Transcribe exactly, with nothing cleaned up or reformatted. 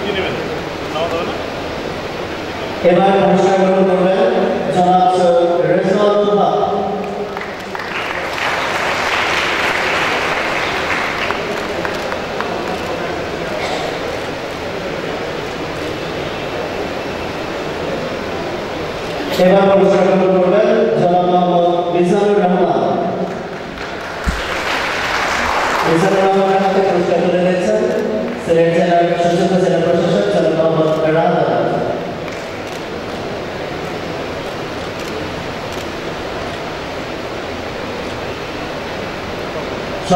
এবার পুরস্কার গ্রহণ করবেন জনাব রেজাউল হক। এবার পুরস্কার গ্রহণ করবেন জনাব মোহাম্মদ মিজানুর রহমান। মিজানুর রহমানের হাতে পুরস্কার তুলে দিয়েছেন সিলেট